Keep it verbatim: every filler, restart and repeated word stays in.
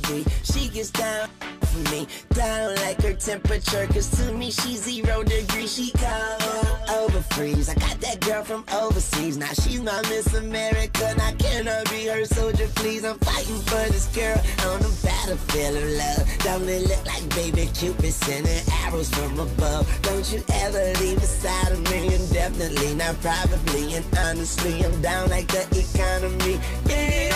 sweet. She gets down for me, down like her temperature, cause to me she's zero degrees. She cold, over freeze. I got that girl from overseas, now she's my Miss America. Now can I be her soldier, please? I'm fighting for this girl on the battlefield of love. Don't it look like baby Cupid sending arrows from above? Don't you ever leave beside of me, and definitely not probably, and honestly I'm down like the economy. Yeah.